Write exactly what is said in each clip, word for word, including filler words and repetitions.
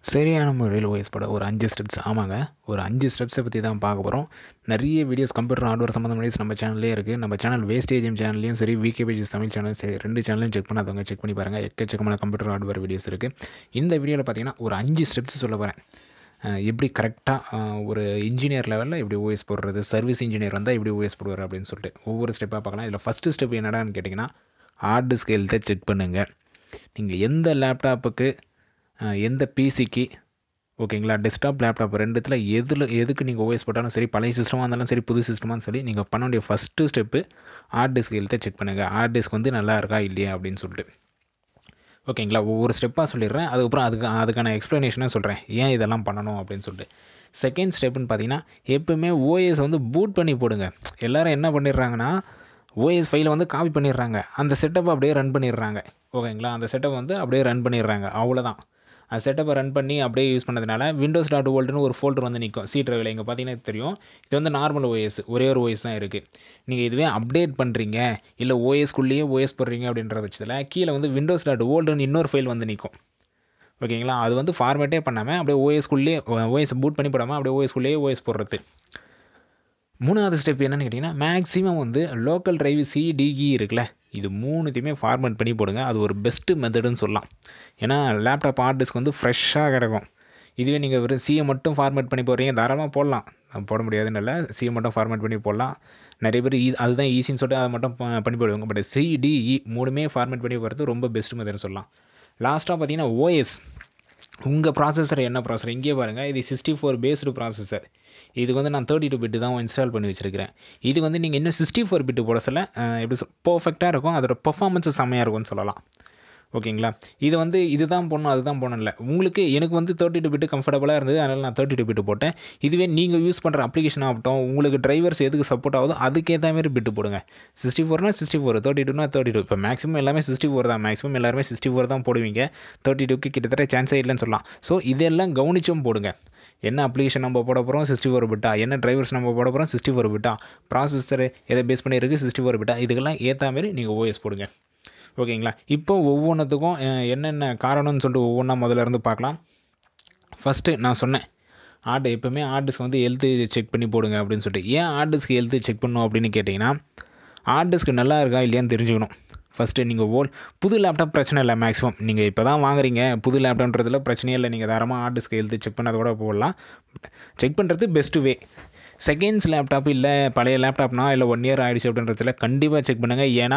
சரியான முறையில் ஓஎஸ் போட ஒரு அஞ்சு ஸ்டெப்ஸ் ஆமாங்க. ஒரு அஞ்சு ஸ்டெப்ஸை பற்றி தான் பார்க்க போகிறோம். நிறைய வீடியோஸ் கம்ப்யூட்டர் ஹார்ட்வேர் சம்மந்தமான வீடியோஸ் நம்ம சேனல்லே இருக்குது. நம்ம சேனல் வேஸ்டேஜியம் சேனல்லையும் சரி, விகே பேஜஸ் தமிழ் சேனலும் சரி, ரெண்டு சேனலையும் செக் பண்ணாதவங்க செக் பண்ணி பாருங்கள். எக்கச்சக்கமான கம்ப்யூட்டர் ஹார்ட்வேர் வீடியோஸ் இருக்குது. இந்த வீடியோவில் பார்த்தீங்கன்னா ஒரு அஞ்சு ஸ்டெப்ஸ் சொல்ல போகிறேன். எப்படி கரெக்டாக ஒரு இன்ஜினியர் லெவலில் எப்படி ஓஎஸ் போடுறது, சர்வீஸ் இன்ஜினியர் வந்தால் எப்படி ஓஎஸ் போடுவார் அப்படின்னு சொல்லிட்டு ஒவ்வொரு ஸ்டெப்பாக பார்க்கலாம். இதில் ஃபஸ்ட்டு ஸ்டெப் என்னடான்னு கேட்டிங்கன்னா, ஹார்ட் டிஸ்க் ஹெல்த்தை செக் பண்ணுங்கள். நீங்கள் எந்த லேப்டாப்புக்கு எந்த பிசிக்கு ஓகேங்களா, டெஸ்க்டாப் லேப்டாப் ரெண்டுத்தில் எதில் எதுக்கு நீங்கள் ஓஎஸ் போட்டாலும் சரி, பழைய சிஸ்டமாக இருந்தாலும் சரி, புது சிஸ்டமாக சரி, நீங்கள் பண்ண வேண்டிய ஃபஸ்ட்டு ஸ்டெப்பு ஹார்ட் டிஸ்க் ஹெல்த்தை செக் பண்ணுங்கள். ஹார்ட் டிஸ்க் வந்து நல்லா இருக்கா இல்லையா அப்படின்னு சொல்லிட்டு. ஓகேங்களா, ஒவ்வொரு ஸ்டெப்பாக சொல்லிடுறேன். அதுக்கப்புறம் அதுக்கு அதுக்கான எக்ஸ்ப்ளனேஷனாக சொல்கிறேன் ஏன் இதெல்லாம் பண்ணணும் அப்படின்னு சொல்லிட்டு. செகண்ட் ஸ்டெப்புன்னு பார்த்தீங்கன்னா, எப்போவுமே ஓஎஸ் வந்து பூட் பண்ணி போடுங்க. எல்லோரும் என்ன பண்ணிடுறாங்கன்னா, ஓஎஸ் ஃபைலை வந்து காப்பி பண்ணிடுறாங்க, அந்த செட்டப்பை அப்படியே ரன் பண்ணிடுறாங்க. ஓகேங்களா, அந்த செட்டப் வந்து அப்படியே ரன் பண்ணிடுறாங்க, அவ்வளோதான். அந்த செட்டப்பை ரன் பண்ணி அப்படியே யூஸ் பண்ணதுனால விண்டோஸ் டாட் ஓல்டுன்னு ஒரு ஃபோல்டர் வந்து நிற்கும் சி ட்ரைவில். இங்கே பார்த்தீங்கன்னா தெரியும், இது வந்து நார்மல் ஓஎஸ், ஒரே ஒரு ஓஎஸ் தான் இருக்குது. நீங்கள் இதுவே அப்டேட் பண்ணுறீங்க இல்லை ஓஎஸ்குள்ளேயே ஓஎஸ் போடுறீங்க அப்படின்ற பட்சத்தில் கீழே வந்து விண்டோஸ் டாட் ஓல்டுன்னு இன்னொரு ஃபைல் வந்து நிற்கும். ஓகேங்களா, அது வந்து ஃபார்மேட்டே பண்ணாமல் அப்படியே ஓஎஸ்குள்ளேயே ஓஎஸ் பூட் பண்ணி போடாமல் அப்படியே ஓஎஸ்குள்ளேயே ஓஎஸ் போடுறது. மூணாவது ஸ்டெப் என்னென்னு கேட்டிங்கன்னா, மேக்ஸிமம் வந்து லோக்கல் ட்ரைவ் சிடிஇ இருக்குல்ல, இது மூணுத்தையுமே ஃபார்மேட் பண்ணி போடுங்க. அது ஒரு பெஸ்ட்டு மெத்தடுன்னு சொல்லலாம். ஏன்னா லேப்டாப் ஹார்ட் டிஸ்க் வந்து ஃப்ரெஷ்ஷாக கிடக்கும். இதுவே நீங்கள் வெறும் சியை மட்டும் ஃபார்மேட் பண்ணி போடுறீங்க, தாராளமாக போடலாம், போட முடியாதுன்னு இல்லை, சியை மட்டும் ஃபார்மேட் பண்ணி போடலாம். நிறைய பேர் ஈ அதுதான் ஈஸின்னு சொல்லிட்டு அதை மட்டும் பண்ணி போடுவாங்க. பட் சிடிஇ மூணுமே ஃபார்மேட் பண்ணி போகிறது ரொம்ப பெஸ்ட்டு மெத்தட்னு சொல்லலாம். லாஸ்ட்டாக பார்த்தீங்கன்னா ஓஎஸ், உங்கள் ப்ராசஸர் என்ன ப்ராசஸர் இங்கே பாருங்கள், இது சிக்ஸ்டி ஃபோர் பேஸ்டு ப்ராசஸர். இதுக்கு வந்து நான் தேர்ட்டி டூ பிட்டு தான் இன்ஸ்டால் பண்ணி வச்சுருக்கிறேன். இது வந்து நீங்கள் இன்னும் சிக்ஸ்டி ஃபோர் பிட்டு போட சொல்ல எப்படி சொல் பர்ஃபெக்டாக இருக்கும், அதோட பர்ஃபார்மன்ஸு செம்மையாக இருக்கும்னு சொல்லலாம். ஓகேங்களா, இது வந்து இது தான் போடணும் அதுதான் போடணும் இல்லை, உங்களுக்கு எனக்கு வந்து தேர்ட்டி டூ பிட்டு கம்ஃபர்டபுளாக இருந்தது, அதனால் நான் தேர்ட்டி டூ பிட்டு போட்டேன். இதுவே நீங்கள் யூஸ் பண்ணுற அப்ளிகேஷன் ஆகட்டும், உங்களுக்கு டிரைவர்ஸ் எதுக்கு சப்போர்ட் ஆகுதோ அதுக்கேற்ற மாதிரி பிட்டு போடுங்க. சிக்ஸ்டி ஃபோர்னா சிக்ஸ்டி ஃபோர், தேர்ட்டி டூனா தேர்ட்டி டூ. இப்போ மேக்ஸிமம் எல்லாமே சிக்ஸ்டி ஃபோர் தான், மேக்ஸிமம் எல்லாருமே சிக்ஸ்டி ஃபோர் தான் போடுவீங்க. தேர்ட்டி டூக்கு கிட்டத்தட்ட சான்ஸே இல்லைன்னு சொல்லலாம். ஸோ இதெல்லாம் கவனிச்சும் போடுங்க. என்ன அப்ளிகேஷன் நம்ம போட போகிறோம், சிக்ஸ்டி ஃபோர் பிட்டா, என்ன டிரைவர்ஸ் நம்ம போட போகிறோம், சிக்ஸ்டி ஃபோர் பிட்டா, ப்ராசஸர் எதை பேஸ் பண்ணி இருக்குது, சிக்ஸ்டி ஃபோர் பிட்டா, இதுக்கெல்லாம் ஏற்ற மாதிரி நீங்கள் ஓஎஸ் போடுங்க. ஓகேங்களா, இப்போ ஒவ்வொன்றுத்துக்கும் என்னென்ன காரணம்னு சொல்லிட்டு ஒவ்வொன்றா முதல்ல இருந்து பார்க்கலாம். ஃபஸ்ட்டு நான் சொன்னேன், ஹார்ட் எப்போவுமே ஹார்ட் டிஸ்க் வந்து ஹெல்த்து செக் பண்ணி போடுங்க அப்படின்னு சொல்லிட்டு. ஏன் ஹார்ட் டிஸ்க் ஹெல்த்து செக் பண்ணணும் அப்படின்னு கேட்டிங்கன்னா, ஹார்ட் டிஸ்க் நல்லா இருக்கா இல்லையான்னு தெரிஞ்சுக்கணும். ஃபஸ்ட்டு நீங்கள் ஓல் புது லேப்டாப் பிரச்சனை இல்லை, மேக்ஸிமம் நீங்கள் இப்போ தான் வாங்குறீங்க புது லேப்டாப்ன்றதுல பிரச்சனையே இல்லை, நீங்கள் தாராளமாக ஹார்ட் டிஸ்க் ஹெல்த்து செக் பண்ணாத கூட போடலாம். செக் பண்ணுறது பெஸ்ட்டு வே. செகண்ட்ஸ் லேப்டாப் இல்லை பழைய லேப்டாப்னா இல்லை ஒன் இயர் ஆகிடுச்சு அப்படின்றதுல கண்டிப்பாக செக் பண்ணுங்கள். ஏன்னா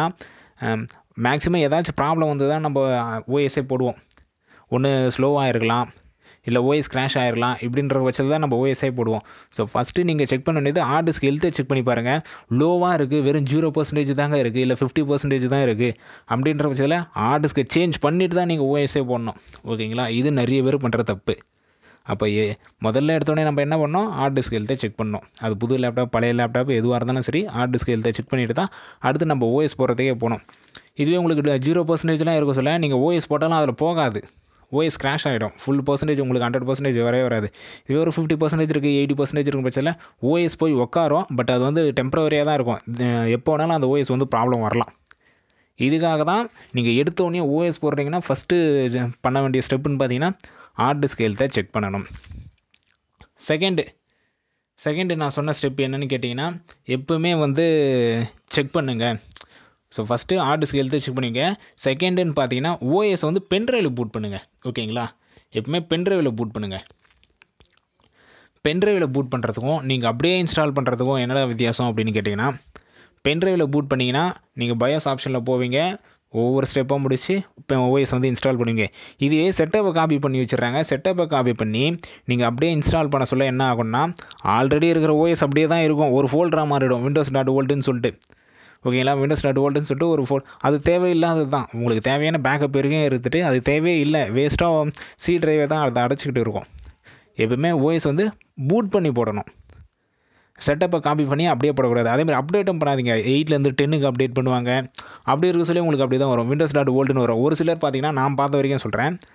மேக்ஸிமம் ஏதாச்சும் ப்ராப்ளம் வந்து தான் நம்ம ஓஎஸ்ஸே போடுவோம். ஒன்று ஸ்லோவாக இருக்கலாம், இல்லை ஓஎஸ் கிராஷ் ஆகிருக்கலாம், இப்படின்ற பட்சத்தில் தான் நம்ம ஓஎஸ்ஐ போடுவோம். ஸோ ஃபஸ்ட்டு நீங்கள் செக் பண்ண வேண்டியது ஹார்ட் டிஸ்க் ஹெல்த்தை செக் பண்ணி பாருங்கள். லோவாக இருக்குது, வெறும் ஜீரோ பர்சன்டேஜ் தாங்க இருக்குது, இல்லை ஃபிஃப்டி பர்சன்டேஜ் தான் இருக்குது அப்படின்ற பட்சத்தில் ஹார்ட் டிஸ்க்கை சேஞ்ச் பண்ணிவிட்டு தான் நீங்கள் ஓஎஸ்ஐ போடணும். ஓகேங்களா, இது நிறைய பேர் பண்ணுற தப்பு. அப்போ ஏ முதல்ல எடுத்தோடனே நம்ம என்ன பண்ணோம், ஹார்ட் டிஸ்க் ஹெல்த்தை செக் பண்ணோம். அது புது லேப்டாப் பழைய லேப்டாப் எதுவாக இருந்தாலும் சரி, ஹார்ட் டிஸ்க் ஹெல்த்தை செக் பண்ணிவிட்டு தான் அடுத்து நம்ம ஓஎஸ் போடுறதுக்கே போகணும். இதுவே உங்களுக்கு ஜீரோ பர்சன்டேஜ்லாம் இருக்க சொல்ல நீங்கள் ஓஎஸ் போட்டாலும் அதில் போகாது, ஓஎஸ் கிராஷ் ஆகிடும். ஃபுல் பர்சன்டேஜ் உங்களுக்கு ஹண்ட்ரட் பர்சன்டேஜ் வரவே வராது. இதுவே ஒரு ஃபிஃப்டி பர்சன்டேஜ் இருக்குது, எயிட்டி பர்சன்டேஜ் இருக்கும் பட்சத்தில் ஓஎஸ் போய் உட்காரும். பட் அது வந்து டெம்பரவரியாக தான் இருக்கும், எப்போ வேணாலும் அந்த ஓஎஸ் வந்து ப்ராப்ளம் வரலாம். இதுக்காக தான் நீங்கள் எடுத்தோடனே ஓஎஸ் போடுறீங்கன்னா ஃபஸ்ட்டு பண்ண வேண்டிய ஸ்டெப்புன்னு பார்த்தீங்கன்னா ஹார்ட் டிஸ்க் ஹெல்த்தை செக் பண்ணணும். செகண்டு செகண்டு நான் சொன்ன ஸ்டெப் என்னென்னு கேட்டிங்கன்னா, எப்போவுமே வந்து செக் பண்ணுங்கள். ஸோ ஃபஸ்ட்டு ஹார்ட் டிஸ்க் ஹெல்த்தை செக் பண்ணிங்க. செகண்டுன்னு பார்த்தீங்கன்னா ஓஎஸ் வந்து பென்ட்ரைவில் பூட் பண்ணுங்கள். ஓகேங்களா, எப்பவுமே பென்ட்ரைவில் பூட் பண்ணுங்கள். பென்ட்ரைவில் பூட் பண்ணுறதுக்கும் நீங்கள் அப்படியே இன்ஸ்டால் பண்ணுறதுக்கும் என்னடா வித்தியாசம் அப்படின்னு கேட்டிங்கன்னா, பென்ட்ரைவில் பூட் பண்ணிங்கன்னா நீங்கள் பயோஸ் ஆப்ஷனில் போவீங்க, ஒவ்வொரு ஸ்டெப்பாக முடிச்சு இப்போ ஓஎஸ் வந்து இன்ஸ்டால் பண்ணுவீங்க. இதுவே செட்டப்பை காப்பி பண்ணி வச்சுட்றாங்க. செட்டப்பை காப்பி பண்ணி நீங்கள் அப்படியே இன்ஸ்டால் பண்ண சொல்ல என்ன ஆகும்னா, ஆல்ரெடி இருக்கிற ஓஎஸ் அப்படியே தான் இருக்கும், ஒரு ஃபோல்டராக மாறிடும், விண்டோஸ் டாட் ஓல்டுன்னு சொல்லிட்டு. ஓகேங்களா, விண்டோஸ் டாட் ஓல்டுன்னு சொல்லிட்டு ஒரு ஃபோல், அது தேவையில்லாதது தான். உங்களுக்கு தேவையான பேக்கப் வரைக்கும் எடுத்துகிட்டு அது தேவையே இல்லை, வேஸ்ட்டாக சி ட்ரைவை தான் அதை அடைச்சிக்கிட்டு இருக்கும். எப்பவுமே ஓஎஸ் வந்து பூட் பண்ணி போடணும், செட்டப்பை காப்பி பண்ணி அப்படியே போடக்கூடாது. அதேமாதிரி அப்டேட்டும் பண்ணாதீங்க. எயிட்லேருந்து டென்னுக்கு அப்டேட் பண்ணுவாங்க, அப்படி இருக்க சொல்லி உங்களுக்கு அப்படி தான் வரும், விண்டோஸ் டாட் ஓல்டுன்னு வரும். ஒரு சிலர் பார்த்தீங்கன்னா நான் பார்த்த வரைக்கும் சொல்கிறேன்,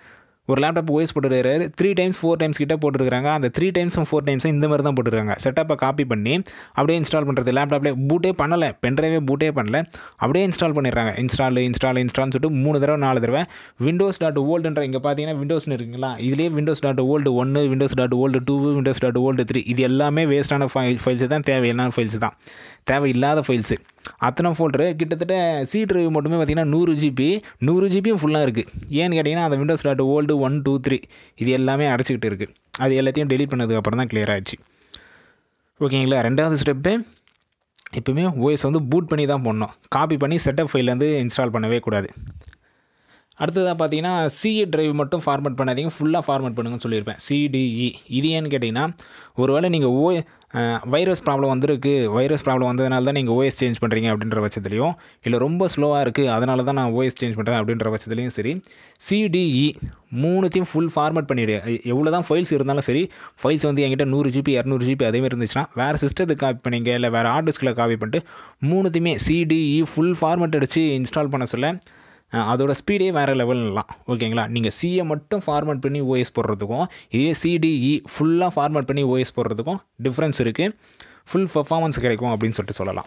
ஒரு லேப்டாப் ஓஎஸ் போட்டுருக்காரு த்ரீ டைம்ஸ் ஃபோர் டைம்ஸ் கிட்ட போட்டுருக்காங்க. அந்த த்ரீ டைம்ஸும் ஃபோர் டைம்ஸும் இந்த மாதிரி தான் போட்டுருக்காங்க. செட்டப்பை காப்பி பண்ணி அப்படியே இன்ஸ்டால் பண்ணுறது. லேப்டாப்லேயே பூட்டே பண்ணலை, பென்ட்ரைவே பூட்டே பண்ணல, அப்படியே இன்ஸ்டால் பண்ணிடுறாங்க. இன்ஸ்டால் இன்ஸ்டால் இன்ஸ்டால்னு சொல்லிட்டு மூணு தடவை நாலு தடவை விண்டோஸ் டாட் ஓல்டுன்ற இங்கே பார்த்தீங்கன்னா விண்டோஸ்னு இருக்குங்களா, இதுலேயே விண்டோஸ் டாட் ஓல்டு ஒன்று, Windows dot old two, Windows dot old three, இது எல்லாமே வேஸ்ட்டான ஃபைல் ஃபைல்ஸு தான், தேவையில்லாத ஃபைல்ஸு தான், தேவையில்லாத ஃபைல்ஸு. அத்தனை ஃபோல்டரு கிட்டத்தட்ட சி ட்ரைவ் மட்டுமே பார்த்திங்கன்னா நூறு ஜிபி நூறு ஜிபியும் ஃபுல்லாக இருக்குது. ஏன்னு கேட்டிங்கன்னா அந்த Windows dot old one two three இது எல்லாமே அடைச்சிக்கிட்டு இருக்குது. அது எல்லாத்தையும் டெலீட் பண்ணதுக்கப்புறம் தான் கிளியர் ஆகிடுச்சு. ஓகேங்களா. ரெண்டாவது ஸ்டெப்பு, எப்பவுமே ஓஎஸ் வந்து பூட் பண்ணி தான் போடணும். காப்பி பண்ணி செட்டப் ஃபைல் வந்து இன்ஸ்டால் பண்ணவே கூடாது. அடுத்ததாக பார்த்தீங்கன்னா சிஇ ட்ரைவ் மட்டும் ஃபார்மேட் பண்ணாதீங்க, ஃபுல்லாக ஃபார்மேட் பண்ணுங்கன்னு சொல்லியிருப்பேன். சிடிஇ இது ஏன்னு கேட்டிங்கன்னா ஒருவேளை நீங்கள் ஓ வைரஸ் ப்ராப்ளம் வந்திருக்கு, வைரஸ் ப்ராப்ளம் வந்ததுனால தான் நீங்கள் ஓஎஸ் சேஞ்ச் பண்ணுறீங்க அப்படின்ற பட்சத்துலையும், இல்லை ரொம்ப ஸ்லோவாக இருக்குது அதனால தான் நான் ஓஎஸ் சேஞ்ச் பண்ணுறேன் அப்படின்ற பட்சத்துலையும் சரி, சிடிஇ மூணுத்தையும் ஃபுல் ஃபார்மேட் பண்ணிவிடு. எவ்வளோ தான் ஃபைல்ஸ் இருந்தாலும் சரி, ஃபைல்ஸ் வந்து என்கிட்ட நூறு ஜிபி இரநூறு ஜிபி அதேமாதிரி இருந்துச்சுன்னா வேறு சிஸ்டத்துக்கு காப்பி பண்ணிங்க, இல்லை வேறு ஹார்ட் டிஸ்கில் காப்பி பண்ணிட்டு மூணுத்தையுமே சிடிஇ ஃபுல் ஃபார்மேட் அடித்து இன்ஸ்டால் பண்ண சொல்ல அதோட ஸ்பீடே வேறு லெவல்லாம். ஓகேங்களா. நீங்கள் சிஏ மட்டும் ஃபார்மேட் பண்ணி ஓஎஸ் போடுறதுக்கும் இதே சிடிஇ ஃபுல்லாக ஃபார்மேட் பண்ணி ஓஎஸ் போடுறதுக்கும் டிஃப்ரென்ஸ் இருக்குது. ஃபுல் பர்ஃபார்மன்ஸ் கிடைக்கும் அப்படின்னு சொல்லிட்டு சொல்லலாம்.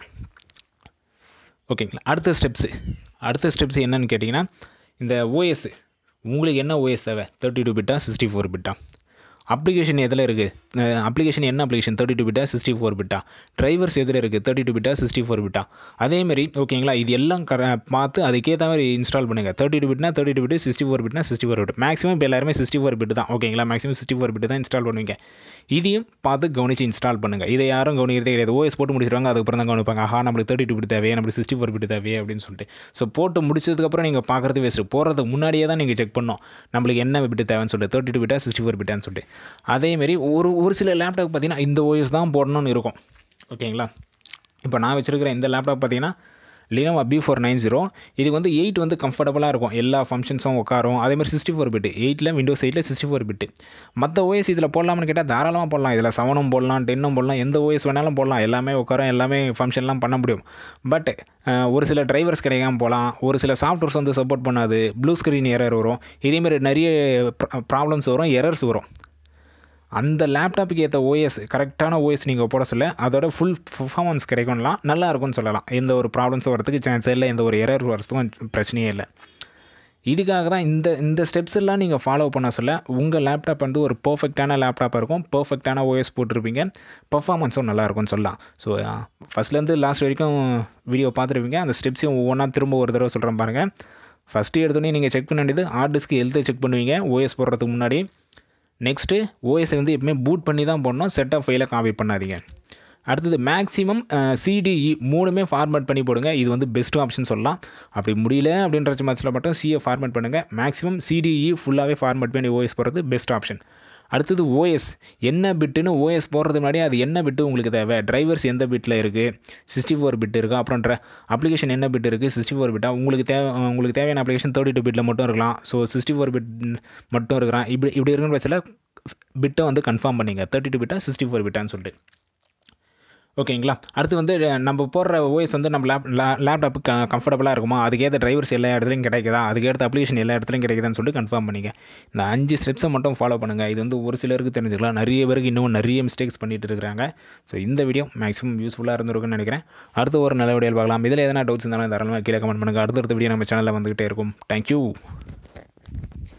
ஓகேங்களா. அடுத்த ஸ்டெப்ஸு அடுத்த ஸ்டெப்ஸ் என்னன்னு கேட்டிங்கன்னா, இந்த ஓஎஸ் உங்களுக்கு என்ன ஓஎஸ் தேவை, தேர்ட்டி டூ பிட்டா சிக்ஸ்டி ஃபோர் பிட்டா, அப்ளிகேஷன் எதில் இருக்குது, அப்ளிகேஷன் என்ன அப்ளிகேஷன் தேர்ட்டி டூ பிட்டா சிக்ஸ்டி ஃபோர் பிட்டா, ட்ரைவர்ஸ் எதில் இருக்குது தேர்ட்டி டூ பிட்டா சிக்ஸ்டி ஃபோர் பிட்டா, அதேமாரி ஓகேங்களா. இது எல்லாம் கர பார்த்து அதுக்கேற்ற மாதிரி இன்ஸ்டால் பண்ணுங்கள். தேர்ட்டி டூ பிட்னா thirty two bit, sixty four பிட்னா சிக்ஸ்டி ஃபோர் பிட். மேக்ஸிமம் இப்போ எல்லாருமே சிக்ஸ்டி ஃபோர் பிட் தான். ஓகேங்களா. மேக்ஸிமம் சிக்ஸ்டி ஃபோர் பிட் தான் இன்ஸ்டால் பண்ணுவீங்க. இதையும் பார்த்து கவனித்து இன்ஸ்டால் பண்ணுங்கள். இதை யாரும் கவனிக்கிறதே கிடையாது. ஓஎஸ் போட்டு முடிச்சிருவாங்க, அதுக்கப்புறம் தான் கவனிப்பாங்க, ஆஹா நம்மளுக்கு தேர்ட்டி டூ பிட் தேவையே, நம்மளுக்கு சிக்ஸ்டி ஃபோர் பிட் தேவையே அப்படின்னு சொல்லிட்டு. ஸோ போட்டு முடிச்சதுக்கப்புறம் நீங்கள் பார்க்குறது வேஸ்ட்டு. போகிறதுக்கு முன்னாடியே தான் நீங்கள் செக் பண்ணணும் நம்மளுக்கு என்ன பிட்டு தேவைன்னு சொல்லிட்டு, தேர்ட்டி டூ பிட்டா சிக்ஸ்டி ஃபோர் பிட்டான்னு சொல்லிட்டு. அதேமாரி ஒரு ஒரு சில லேப்டாப் பார்த்திங்கன்னா இந்த ஓஎஸ் தான் போடணும்னு இருக்கும். ஓகேங்களா. இப்போ நான் வச்சுருக்கிற இந்த லேப்டாப் பார்த்திங்கன்னா Lenovo P four nine zero. இதுக்கு வந்து எயிட் வந்து கம்ஃபர்டபுளாக இருக்கும், எல்லா ஃபங்க்ஷன்ஸும் உட்காரும். அதேமாதிரி சிக்ஸ்டி ஃபோர் பிட்டு எயிட்டில் விண்டோஸ் எயிட்டில் சிக்ஸ்டி ஃபோர் பிட்டு. மற்ற ஓஎஸ் இதில் போடலாம்னு கேட்டால் தாராளமாக போடலாம். இதில் செவனும் போடலாம், டென்னும் போடலாம், எந்த ஓஎஸ் வேணாலும் போடலாம். எல்லாமே உட்காரும், எல்லாமே ஃபங்க்ஷன்லாம் பண்ண முடியும். பட் ஒரு சில டிரைவர்ஸ் கிடைக்காம போகலாம், ஒரு சில சாஃப்ட்வேர்ஸ் வந்து சப்போர்ட் பண்ணாது, ப்ளூ ஸ்க்ரீன் எரர் வரும், இதேமாதிரி நிறைய ப்ராப்ளம்ஸ் வரும், எரர்ஸ் வரும். அந்த லேப்டாப்புக்கு ஏற்ற ஓஎஸ் கரெக்டான ஓஎஸ் நீங்கள் போட சொல்ல அதோட ஃபுல் பர்ஃபார்மன்ஸ் கிடைக்கும்லாம் நல்லா இருக்கும்னு சொல்லலாம். எந்த ஒரு ப்ராப்ளம்ஸ் வரதுக்கு சான்ஸே இல்லை, எந்த ஒரு எரர் வரதுக்கும் பிரச்சனையே இல்லை. இதுக்காக தான் இந்த இந்த ஸ்டெப்ஸ் எல்லாம் நீங்கள் ஃபாலோ பண்ண சொல்ல உங்கள் லேப்டாப் வந்து ஒரு பர்ஃபெக்டான லேப்டாப்பாக இருக்கும், பர்ஃபெக்டான ஓஎஸ் போட்டிருப்பீங்க, பர்ஃபார்மன்ஸும் நல்லாயிருக்கும்னு சொல்லலாம். ஸோ ஃபஸ்ட்லேருந்து லாஸ்ட் வரைக்கும் வீடியோ பார்த்துருப்பீங்க. அந்த ஸ்டெப்ஸையும் ஒவ்வொன்றா திரும்ப ஒரு தடவை சொல்கிறேன் பாருங்கள். ஃபஸ்ட்டு எடுத்தோடனே நீங்கள் செக் பண்ண வேண்டியது ஹார்ட் டிஸ்க் ஹெல்த்தை செக் பண்ணுவீங்க ஓஎஸ் போடுறதுக்கு முன்னாடி. நெக்ஸ்ட்டு ஓஎஸ் வந்து எப்பவுமே பூட் பண்ணி தான் போடணும், செட்டப் ஃபைலை காப்பி பண்ணாதீங்க. அடுத்தது மேக்ஸிமம் சிடிஇ மூணுமே ஃபார்மேட் பண்ணி போடுங்க. இது வந்து பெஸ்ட் ஆப்ஷன் சொல்லலாம். அப்படி முடியல அப்படின்ற பட்சத்தில் மட்டும் சிஏ ஃபார்மேட் பண்ணுங்கள். மேக்ஸிமம் சிடிஇ ஃபுல்லாகவே ஃபார்மேட் பண்ணி ஓஎஸ் போடுறது பெஸ்ட் ஆப்ஷன். அடுத்தது ஓஎஸ் என்ன பிட்டுன்னு ஓஎஸ் போடுறதுக்கு முன்னாடி அது என்ன பிட்டு உங்களுக்கு தேவை, டிரைவர்ஸ் எந்த பிட்டில் இருக்குது, சிக்ஸ்டி ஃபோர் பிட் இருக்குது, அப்புறம்ன்ற அப்ளிகேஷன் என்ன பிட் இருக்குது, சிக்ஸ்டி ஃபோர் பிட்டா, உங்களுக்கு தேவை உங்களுக்கு தேவையான அப்ளிகேஷன் தேர்ட்டி டூ பிட்டில் மட்டும் இருக்கலாம். ஸோ சிக்ஸ்டி ஃபோர் பிட் மட்டும் இருக்கிறான், இப்படி இப்படி இருக்கிற பட்சத்தில் பிட்டை வந்து கன்ஃபார்ம் பண்ணிங்க, தேர்ட்டி டூ பிட்டா சிக்ஸ்டி ஃபோர் பிட்டான்னு சொல்லிட்டு. ஓகேங்களா. அடுத்து வந்து நம்ம போடுற ஓஎஸ் வந்து நம்ம லேப் லேப்டாப்பு க கம்ஃபர்டபுளாக இருக்குமா, அதுக்கேற்ற டிரைவர்ஸ் எல்லா இடத்துலையும் கிடைக்குதா, அதுக்கேற்ற அப்ளிகேஷன் எல்லா இடத்துலையும் கிடைக்குதான்னு சொல்லிட்டு கன்ஃபார்ம் பண்ணிங்க. இந்த அஞ்சு ஸ்டெப்ஸை மட்டும் ஃபாலோ பண்ணுங்கள். இது வந்து ஒரு சிலருக்கு தெரிஞ்சுக்கலாம், நிறைய பேருக்கு இன்னும் நிறைய மிஸ்டேக்ஸ் பண்ணிட்டு இருக்கிறாங்க. ஸோ இந்த வீடியோ மேக்ஸிமம் யூஸ்ஃபுல்லாக இருந்திருக்குன்னு நினைக்கிறேன். அடுத்து ஒரு நல்ல வீடியோ பார்க்கலாம். இதில் எதனா டவுட்ஸ் இருந்தாலும் தாராளமாக கீழே கமெண்ட் பண்ணுங்கள். அடுத்தடுத்த வீடியோ நம்ம சேனலில் வந்துகிட்டே இருக்கும். தேங்க்யூ.